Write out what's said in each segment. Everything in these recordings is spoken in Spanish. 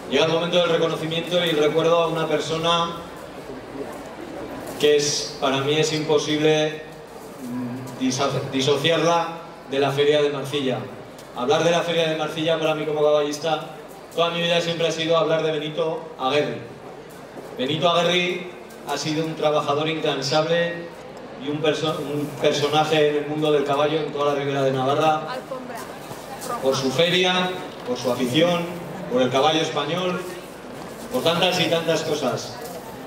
Llega el momento del reconocimiento y recuerdo a una persona que para mí es imposible disociarla de la Feria de Marcilla. Hablar de la Feria de Marcilla para mí como caballista, toda mi vida siempre ha sido hablar de Benito Aguerri. Benito Aguerri ha sido un trabajador incansable y un personaje en el mundo del caballo en toda la Ribera de Navarra, por su feria, por su afición, por el caballo español, por tantas y tantas cosas.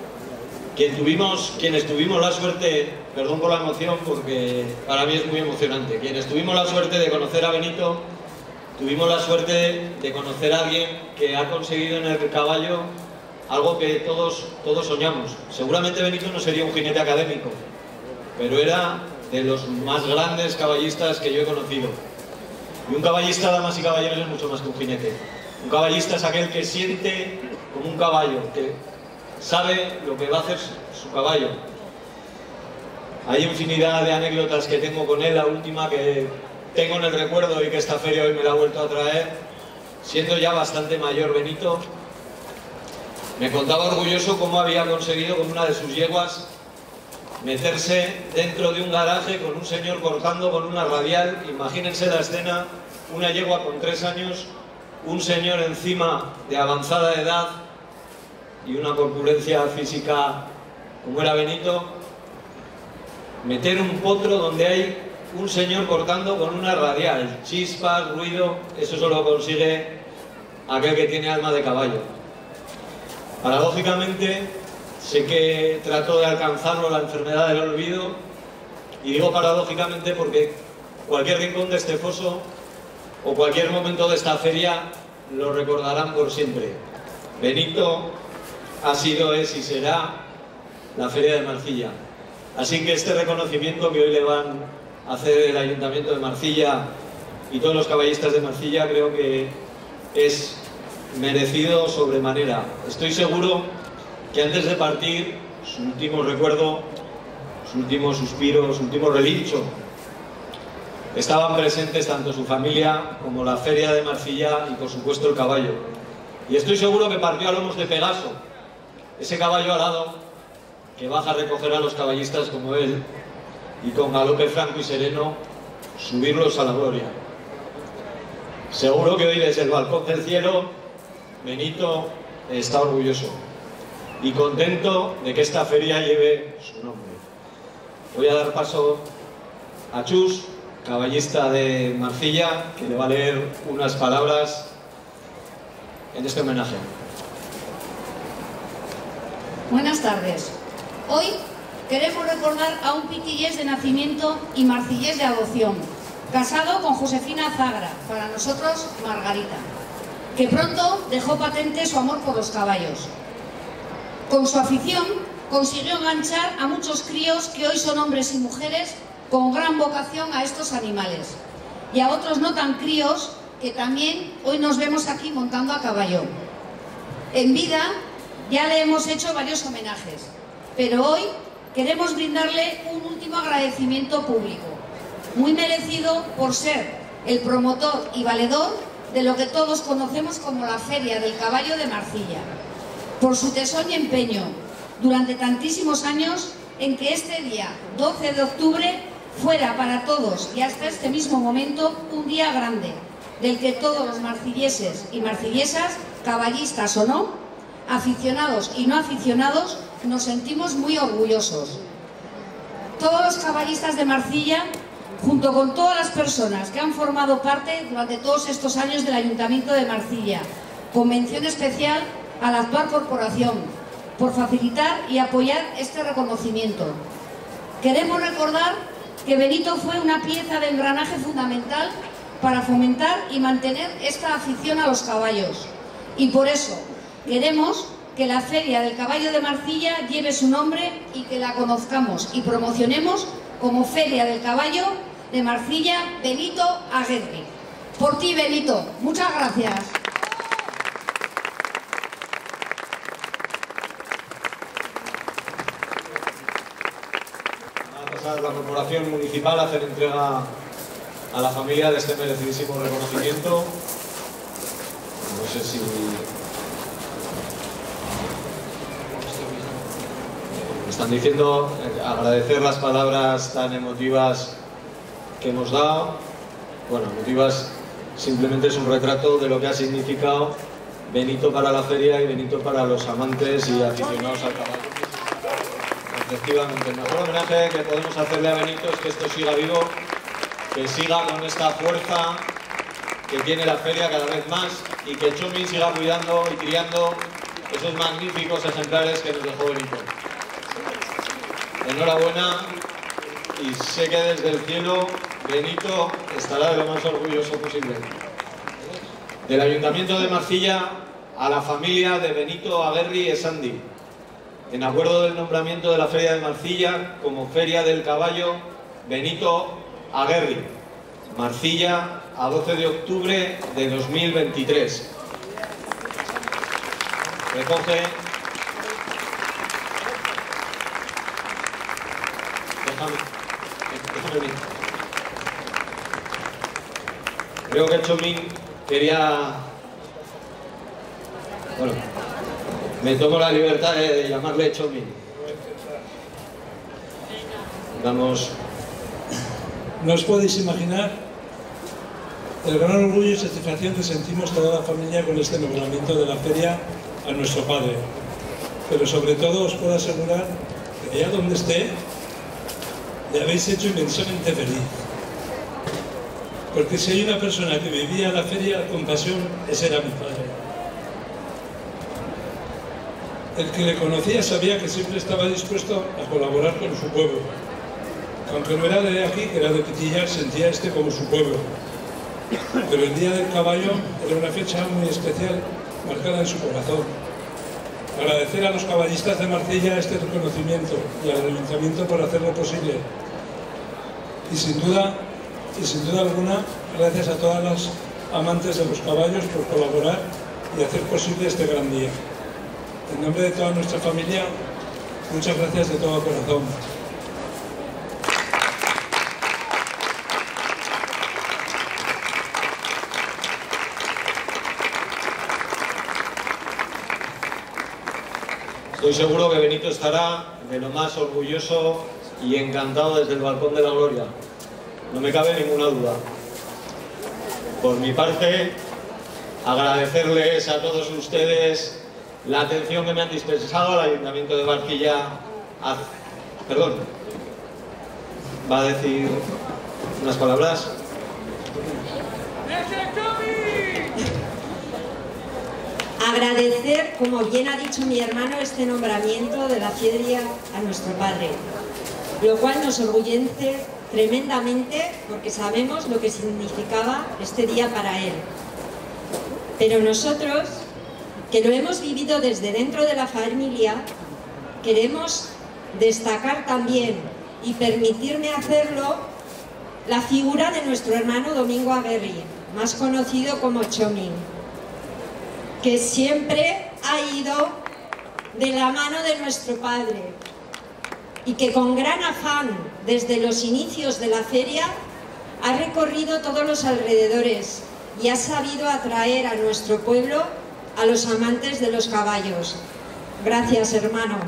Quienes tuvimos la suerte, perdón por la emoción porque para mí es muy emocionante, quienes tuvimos la suerte de conocer a Benito, tuvimos la suerte de conocer a alguien que ha conseguido en el caballo algo que todos soñamos. Seguramente Benito no sería un jinete académico, pero era de los más grandes caballistas que yo he conocido. Y un caballista, damas y caballeros, es mucho más que un jinete. Un caballista es aquel que siente como un caballo, que sabe lo que va a hacer su caballo. Hay infinidad de anécdotas que tengo con él, la última que tengo en el recuerdo y que esta feria hoy me la ha vuelto a traer. Siendo ya bastante mayor Benito, me contaba orgulloso cómo había conseguido con una de sus yeguas meterse dentro de un garaje con un señor cortando con una radial. Imagínense la escena, una yegua con 3 años, un señor encima de avanzada edad y una corpulencia física como era Benito, meter un potro donde hay un señor cortando con una radial, chispas, ruido, eso solo consigue aquel que tiene alma de caballo. Paradójicamente, sé que trató de alcanzarlo la enfermedad del olvido, y digo paradójicamente porque cualquier rincón de este foso o cualquier momento de esta feria lo recordarán por siempre. Benito ha sido, es y será la Feria de Marcilla. Así que este reconocimiento que hoy le van a hacer el Ayuntamiento de Marcilla y todos los caballistas de Marcilla creo que es merecido sobremanera. Estoy seguro que antes de partir, su último recuerdo, su último suspiro, su último relincho, estaban presentes tanto su familia como la Feria de Marcilla y por supuesto el caballo. Y estoy seguro que partió a lomos de Pegaso, ese caballo alado que baja a recoger a los caballistas como él y con galope franco y sereno subirlos a la gloria. Seguro que hoy desde el balcón del cielo Benito está orgulloso y contento de que esta feria lleve su nombre. Voy a dar paso a Chus, caballista de Marcilla, que le va a leer unas palabras en este homenaje. Buenas tardes. Hoy queremos recordar a un pitillés de nacimiento y marcillés de adopción, casado con Josefina Zagra, para nosotros Margarita, que pronto dejó patente su amor por los caballos. Con su afición consiguió enganchar a muchos críos que hoy son hombres y mujeres con gran vocación a estos animales, y a otros no tan críos que también hoy nos vemos aquí montando a caballo. En vida ya le hemos hecho varios homenajes, pero hoy queremos brindarle un último agradecimiento público, muy merecido por ser el promotor y valedor de lo que todos conocemos como la Feria del Caballo de Marcilla, por su tesón y empeño durante tantísimos años en que este día 12 de octubre fuera para todos y hasta este mismo momento un día grande, del que todos los marcilleses y marcillesas, caballistas o no, aficionados y no aficionados, nos sentimos muy orgullosos. Todos los caballistas de Marcilla, junto con todas las personas que han formado parte durante todos estos años del Ayuntamiento de Marcilla, con mención especial a la actual corporación, por facilitar y apoyar este reconocimiento. Queremos recordar que Benito fue una pieza de engranaje fundamental para fomentar y mantener esta afición a los caballos, y por eso queremos que la Feria del Caballo de Marcilla lleve su nombre y que la conozcamos y promocionemos como Feria del Caballo de Marcilla Benito Aguerri. Por ti, Benito. Muchas gracias. Va a pasar la corporación municipal a hacer entrega a la familia de este merecidísimo reconocimiento. No sé si están diciendo, agradecer las palabras tan emotivas que hemos dado. Bueno, emotivas, simplemente es un retrato de lo que ha significado Benito para la feria y Benito para los amantes y aficionados al caballo. Efectivamente, el mejor homenaje que podemos hacerle a Benito es que esto siga vivo, que siga con esta fuerza que tiene la feria cada vez más y que Txomin siga cuidando y criando esos magníficos ejemplares que nos dejó Benito. Enhorabuena, y sé que desde el cielo Benito estará de lo más orgulloso posible. Del Ayuntamiento de Marcilla a la familia de Benito Aguerri Esandi, en acuerdo del nombramiento de la Feria de Marcilla como Feria del Caballo Benito Aguerri, Marcilla, a 12 de octubre de 2023. Recoge... Déjame bien. Creo que Txomin quería... Bueno, me tomo la libertad de llamarle Txomin. Vamos... No os podéis imaginar el gran orgullo y satisfacción que sentimos toda la familia con este nombramiento de la feria a nuestro padre. Pero sobre todo os puedo asegurar que allá donde esté, le habéis hecho inmensamente feliz. Porque si hay una persona que vivía la feria con pasión, ese era mi padre. El que le conocía sabía que siempre estaba dispuesto a colaborar con su pueblo. Aunque no era de aquí, que era de Pitillar, sentía este como su pueblo. Pero el Día del Caballo era una fecha muy especial, marcada en su corazón. Agradecer a los caballistas de Marcilla este reconocimiento y al Ayuntamiento por hacerlo posible. Y sin duda alguna, gracias a todas las amantes de los caballos por colaborar y hacer posible este gran día. En nombre de toda nuestra familia, muchas gracias de todo corazón. Estoy seguro que Benito estará de lo más orgulloso y encantado desde el balcón de la gloria. No me cabe ninguna duda. Por mi parte, agradecerles a todos ustedes la atención que me han dispensado al Ayuntamiento de Marcilla. Perdón, ¿va a decir unas palabras? Agradecer, como bien ha dicho mi hermano, este nombramiento de la feria a nuestro padre, lo cual nos orgullece tremendamente porque sabemos lo que significaba este día para él. Pero nosotros, que lo hemos vivido desde dentro de la familia, queremos destacar también, y permitirme hacerlo, la figura de nuestro hermano Domingo Aguerri, más conocido como Txomin, que siempre ha ido de la mano de nuestro padre y que con gran afán, desde los inicios de la feria, ha recorrido todos los alrededores y ha sabido atraer a nuestro pueblo a los amantes de los caballos. Gracias, hermano.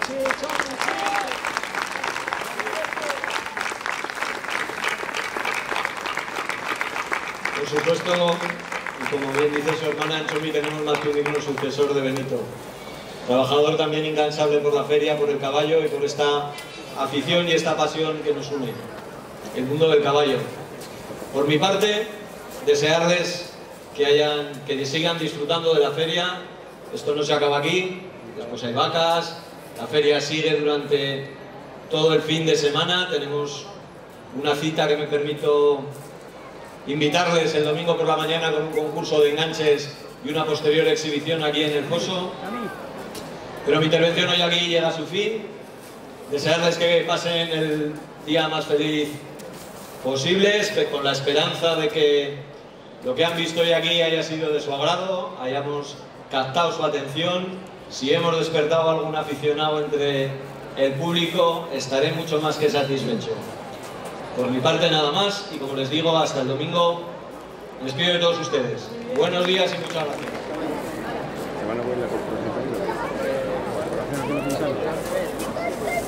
Por supuesto, y como bien dice su hermana, en Txomin tenemos más que un digno sucesor de Benito. Trabajador también incansable por la feria, por el caballo y por esta afición y esta pasión que nos une, el mundo del caballo. Por mi parte, desearles que sigan disfrutando de la feria. Esto no se acaba aquí, después hay vacas, la feria sigue durante todo el fin de semana. Tenemos una cita que me permito invitarles el domingo por la mañana con un concurso de enganches y una posterior exhibición aquí en el foso. Pero mi intervención hoy aquí llega a su fin. Desearles que pasen el día más feliz posible, con la esperanza de que lo que han visto hoy aquí haya sido de su agrado, hayamos captado su atención. Si hemos despertado a algún aficionado entre el público, estaré mucho más que satisfecho. Por mi parte nada más, y como les digo, hasta el domingo. Me despido de todos ustedes. Buenos días y muchas gracias.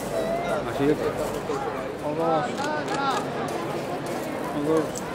7. O 2.